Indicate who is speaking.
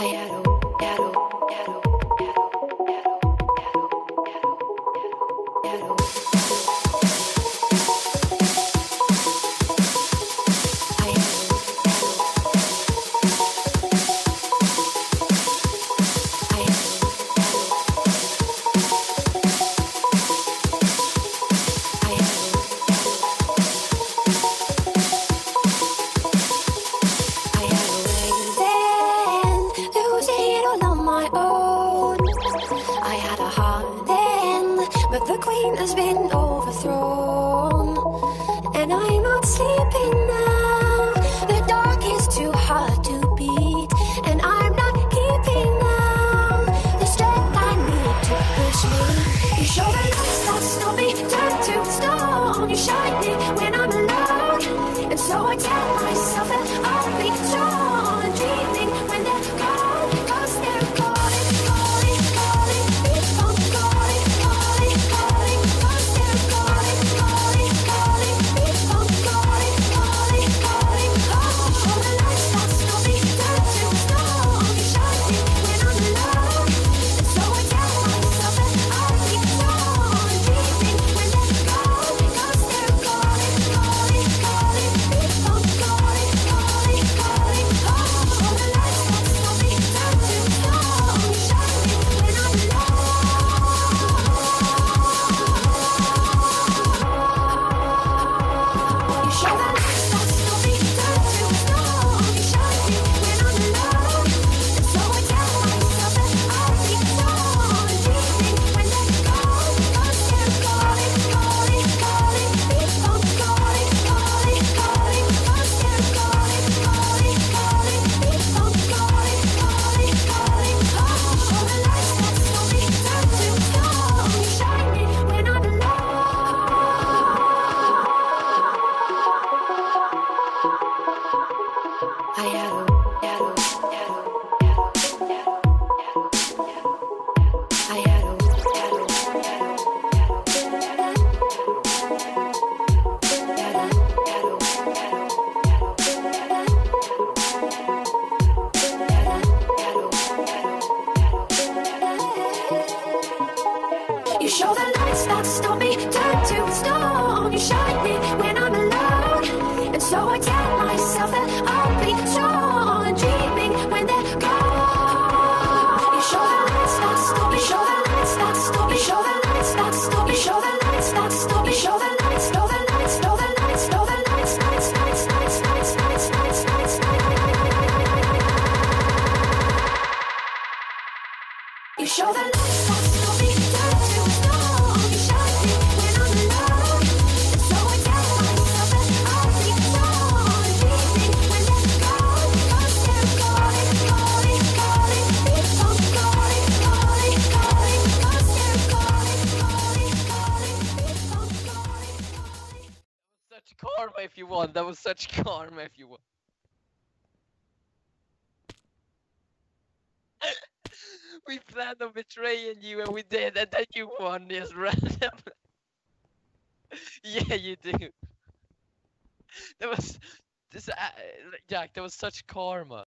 Speaker 1: But the queen has been overthrown, and I'm not sleeping now. The dark is too hard to beat, and I'm not keeping now the strength I need to push me. You show the lights that stop me, turn to stone. You shine me when I'm alone, and so I tell myself that I'll be strong and dreaming when they're gone, 'cause they're calling, calling, calling, keep on calling, calling, calling, 'cause they're calling, calling, calling, keep on calling, calling, calling. Oh, show the lights that stop me, turn to stone. You shine me when I'm alone, and so I tell myself that I'll be strong and dreaming when they're gone, 'cause they're calling, calling, calling, keep on calling, calling, calling. Oh, show the lights that stop me, turn to stone. You shine me when I'm alone. You show the lights that stop me, turn to stone. You shine me when I'm alone, and so I tell myself that I'll be strong and dreaming when they're gone, 'cause they're calling, calling, calling, keep on calling, calling, calling, 'cause they're calling, calling, calling, keep on calling, calling, calling. Oh, show the lights that stop me, turn to stone. You shine me when I'm You show the lights that stop me, turn to stone. You shine me when I'm alone, and so I tell myself that I'll be strong and dreaming when they're gone. You show the lights that stop me, show the lights that stop me, show the lights that stop me, show the lights that stop me, show the lights, show the lights, show the lights, show the lights, lights, lights, lights, lights, lights, lights, lights, You show the lights that stop me, turn to stone. You shine me when I'm alone, and so I tell myself that I'll be strong and dreaming when they're gone, 'cause they're calling, calling, calling, keep on calling, calling, calling, 'cause they're calling, calling, calling, keep on calling, calling.
Speaker 2: Such karma if you want. That was such karma if you want. We planned on betraying you and we did, and then you won just random. Yeah, you do. That was this, Jack. That was such karma.